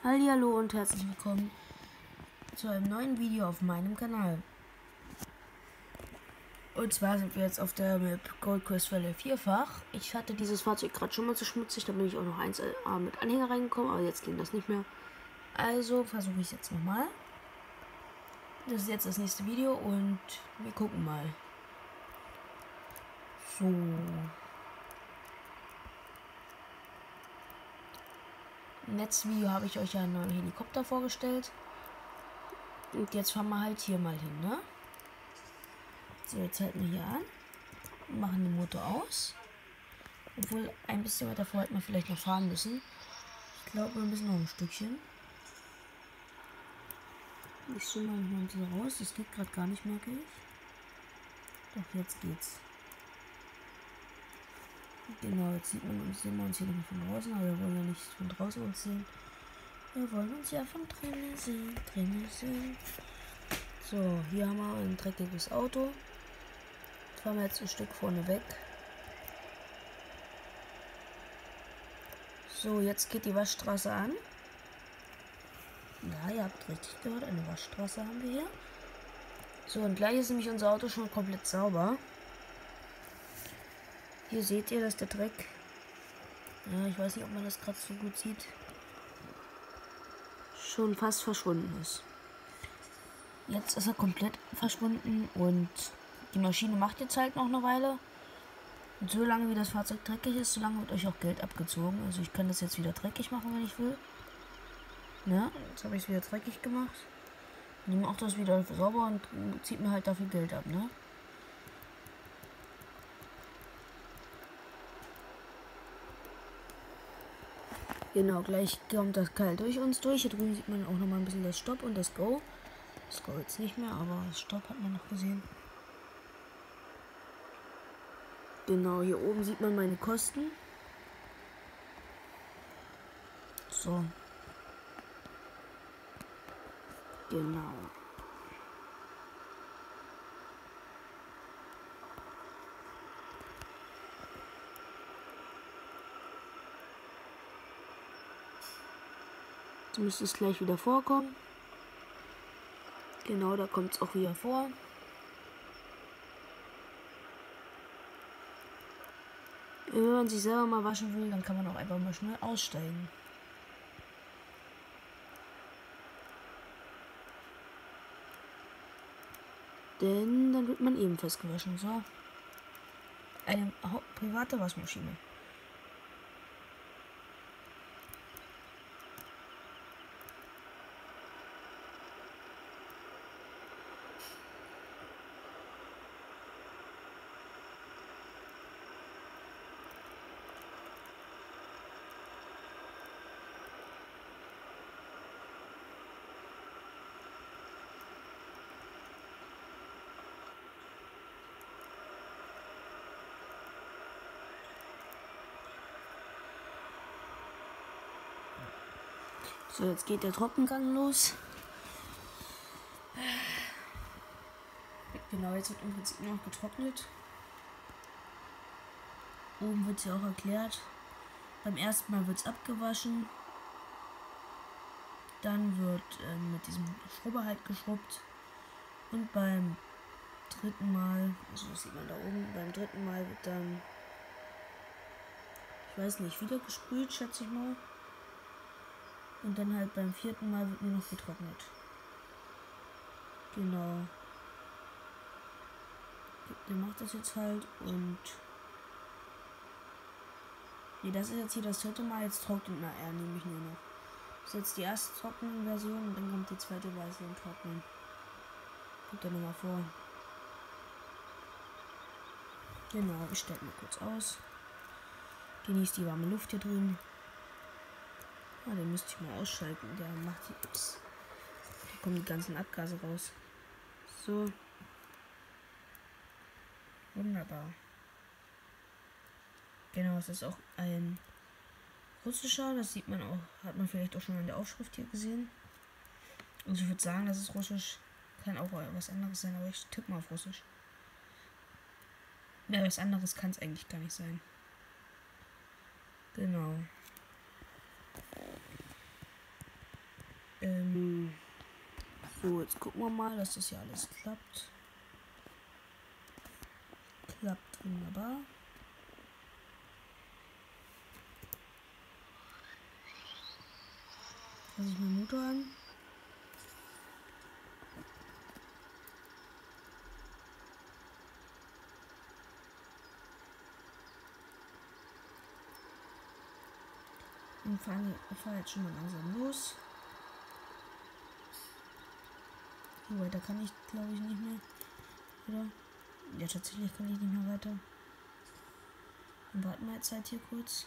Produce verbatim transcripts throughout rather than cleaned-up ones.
Hallihallo und herzlich willkommen zu einem neuen Video auf meinem Kanal. Und zwar sind wir jetzt auf der Map Gold Quest Valley vierfach. Ich hatte dieses Fahrzeug gerade schon mal zu schmutzig, da bin ich auch noch eins A mit Anhänger reingekommen, aber jetzt ging das nicht mehr. Also versuche ich es jetzt nochmal. Das ist jetzt das nächste Video und wir gucken mal. So. Im letzten Video habe ich euch ja einen neuen Helikopter vorgestellt. Und jetzt fahren wir halt hier mal hin, ne? So, jetzt halten wir hier an und machen den Motor aus. Obwohl, ein bisschen weiter vor hätten wir vielleicht noch fahren müssen. Ich glaube, wir müssen noch ein Stückchen. Ich zoome mal noch ein bisschen raus. Das geht gerade gar nicht, merke ich. Doch, jetzt geht's. Genau, jetzt sieht man uns, sehen wir uns hier noch von draußen, aber wir wollen ja nicht von draußen uns sehen. Wir wollen uns ja von drinnen sehen, drinnen sehen. So, hier haben wir ein dreckiges Auto. Fahren wir jetzt ein Stück vorne weg. So, jetzt geht die Waschstraße an. Ja, ihr habt richtig gehört, eine Waschstraße haben wir hier. So, und gleich ist nämlich unser Auto schon komplett sauber. Hier seht ihr, dass der Dreck, ja, ich weiß nicht, ob man das gerade so gut sieht, schon fast verschwunden ist. Jetzt ist er komplett verschwunden und die Maschine macht jetzt halt noch eine Weile. Und solange wie das Fahrzeug dreckig ist, solange wird euch auch Geld abgezogen. Also ich kann das jetzt wieder dreckig machen, wenn ich will. Ja, jetzt habe ich es wieder dreckig gemacht. Nehme auch das wieder sauber und zieht mir halt dafür Geld ab, ne? Genau, gleich kommt das Keil durch uns durch. Hier drüben sieht man auch noch mal ein bisschen das Stopp und das Go. Das Go jetzt nicht mehr, aber das Stopp hat man noch gesehen. Genau, hier oben sieht man meine Kosten. So. Genau. Jetzt müsste es gleich wieder vorkommen. Genau, da kommt es auch wieder vor. Wenn man sich selber mal waschen will, dann kann man auch einfach mal schnell aussteigen. Denn dann wird man ebenfalls gewaschen. So. Eine private Waschmaschine. So, jetzt geht der Trockengang los. Genau, jetzt wird im Prinzip noch getrocknet. Oben wird es ja auch erklärt. Beim ersten Mal wird es abgewaschen. Dann wird äh, mit diesem Schrubber halt geschrubbt. Und beim dritten Mal, also das sieht man da oben, beim dritten Mal wird dann, ich weiß nicht, wieder gesprüht, schätze ich mal. Und dann halt beim vierten Mal wird nur noch getrocknet. Genau. Der macht das jetzt halt und... Nee, das ist jetzt hier das dritte Mal. Jetzt trocknet na, er nämlich nur noch. Das ist jetzt die erste trockene Version und dann kommt die zweite Version trocknen. Guckt da nochmal vor. Genau, ich stelle mal kurz aus. Genießt die warme Luft hier drin. Ah, den müsste ich mal ausschalten. Der macht hier. Ups. Hier kommen die ganzen Abgase raus. So. Wunderbar. Genau, es ist auch ein russischer. Das sieht man auch, hat man vielleicht auch schon in der Aufschrift hier gesehen. Also ich würde sagen, das ist russisch. Kann auch was anderes sein, aber ich tippe mal auf russisch. Ja, was anderes kann es eigentlich gar nicht sein. Genau. Ähm, so, jetzt gucken wir mal, dass das hier alles klappt. Klappt wunderbar. Lass ich meinen Motor an. Und fahre fahr jetzt schon mal langsam los. So, weiter kann ich, glaube ich, nicht mehr. Oder? Ja, tatsächlich kann ich nicht mehr weiter. Dann warten wir jetzt halt hier kurz.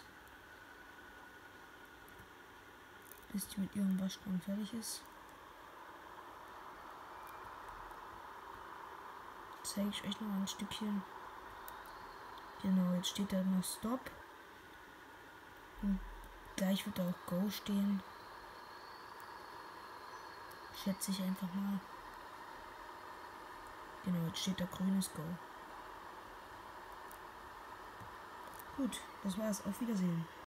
Bis die mit ihrem Waschgang fertig ist. Zeige ich euch noch ein Stückchen. Genau, jetzt steht da noch Stop. Und gleich wird da auch Go stehen. Schätze ich einfach mal. Genau, jetzt steht da grünes Go. Gut, das war's. Auf Wiedersehen.